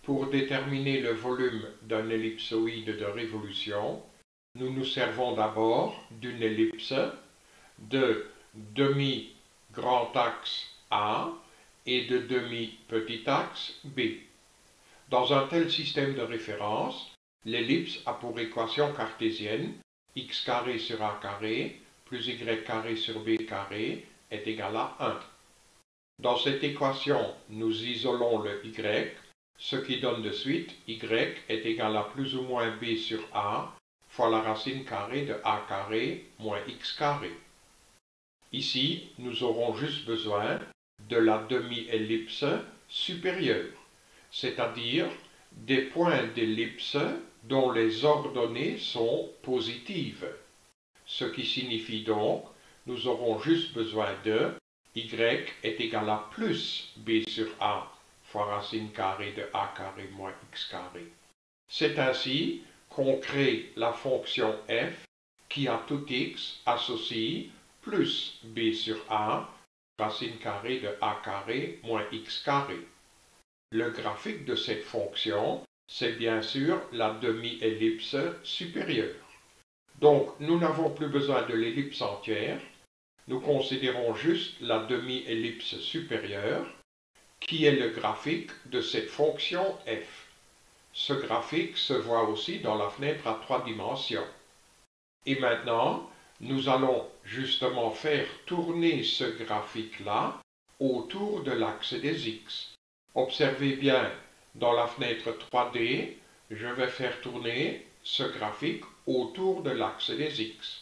pour déterminer le volume d'un ellipsoïde de révolution, nous nous servons d'abord d'une ellipse de demi-grand axe A et de demi-petit axe B. Dans un tel système de référence, l'ellipse a pour équation cartésienne x carré sur a carré plus y carré sur b carré est égal à 1. Dans cette équation, nous isolons le y, ce qui donne de suite y est égal à plus ou moins b sur a fois la racine carrée de a carré moins x carré. Ici, nous aurons juste besoin de la demi-ellipse supérieure, c'est-à-dire des points d'ellipse dont les ordonnées sont positives. Ce qui signifie donc, nous aurons juste besoin de y est égal à plus b sur a fois racine carrée de a carré moins x carré. C'est ainsi qu'on crée la fonction f qui à tout x associe plus b sur a racine carrée de a carré moins x carré. Le graphique de cette fonction, c'est bien sûr la demi-ellipse supérieure. Donc, nous n'avons plus besoin de l'ellipse entière, nous considérons juste la demi-ellipse supérieure, qui est le graphique de cette fonction f. Ce graphique se voit aussi dans la fenêtre à 3 dimensions. Et maintenant, nous allons justement faire tourner ce graphique-là autour de l'axe des x. Observez bien, dans la fenêtre 3D, je vais faire tourner ce graphique autour de l'axe des x.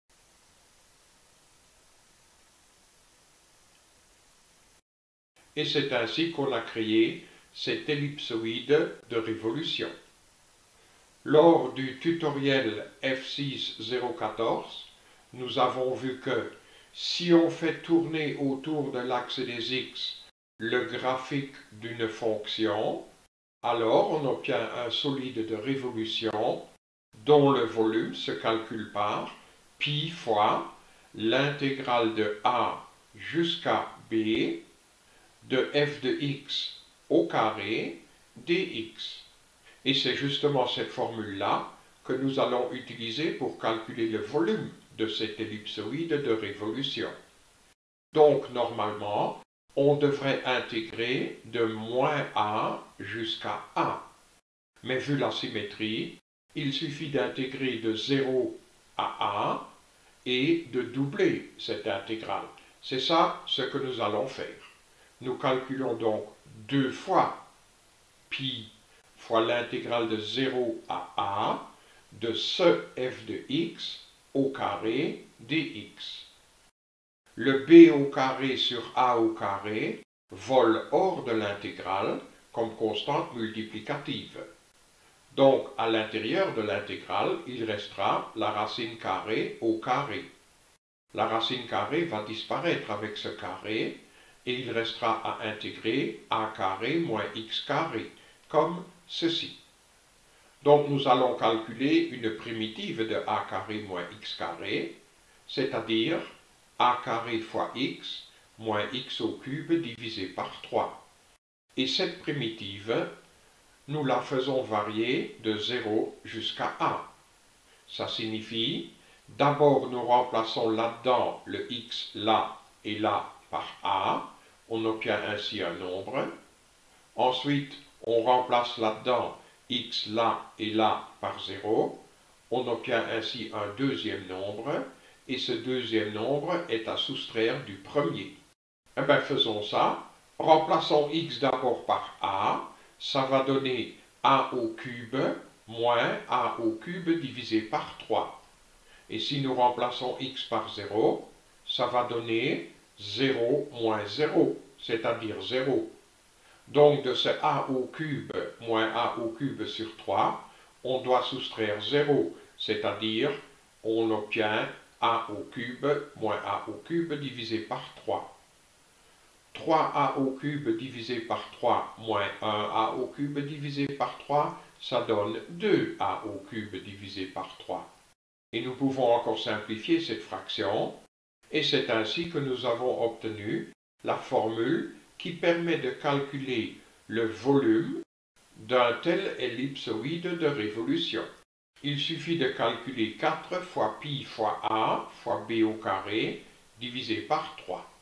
Et c'est ainsi qu'on a créé cet ellipsoïde de révolution. Lors du tutoriel F6.0.14, nous avons vu que si on fait tourner autour de l'axe des x le graphique d'une fonction, alors on obtient un solide de révolution dont le volume se calcule par pi fois l'intégrale de a jusqu'à b de f de x au carré dx. Et c'est justement cette formule-là que nous allons utiliser pour calculer le volume de cet ellipsoïde de révolution. Donc, normalement, on devrait intégrer de moins a jusqu'à a. Mais vu la symétrie, il suffit d'intégrer de 0 à a et de doubler cette intégrale. C'est ça ce que nous allons faire. Nous calculons donc 2 fois pi fois l'intégrale de 0 à a de ce f de x au carré dx. Le b au carré sur a au carré vole hors de l'intégrale comme constante multiplicative. Donc, à l'intérieur de l'intégrale, il restera la racine carrée au carré. La racine carrée va disparaître avec ce carré, et il restera à intégrer a carré moins x carré, comme ceci. Donc, nous allons calculer une primitive de a carré moins x carré, c'est-à-dire a carré fois x moins x au cube divisé par 3. Et cette primitive, nous la faisons varier de 0 jusqu'à a. Ça signifie, d'abord nous remplaçons là-dedans le x là et là par a, on obtient ainsi un nombre. Ensuite, on remplace là-dedans x là et là par 0, on obtient ainsi un deuxième nombre, et ce deuxième nombre est à soustraire du premier. Eh bien, faisons ça. Remplaçons x d'abord par a, ça va donner a au cube moins a au cube divisé par 3. Et si nous remplaçons x par 0, ça va donner 0 moins 0, c'est-à-dire 0. Donc de ce a au cube moins a au cube sur 3, on doit soustraire 0, c'est-à-dire on obtient a au cube moins a au cube divisé par 3. 3a au cube divisé par 3 moins 1a au cube divisé par 3, ça donne 2a au cube divisé par 3. Et nous pouvons encore simplifier cette fraction, et c'est ainsi que nous avons obtenu la formule qui permet de calculer le volume d'un tel ellipsoïde de révolution. Il suffit de calculer 4 fois pi fois a fois b au carré divisé par 3.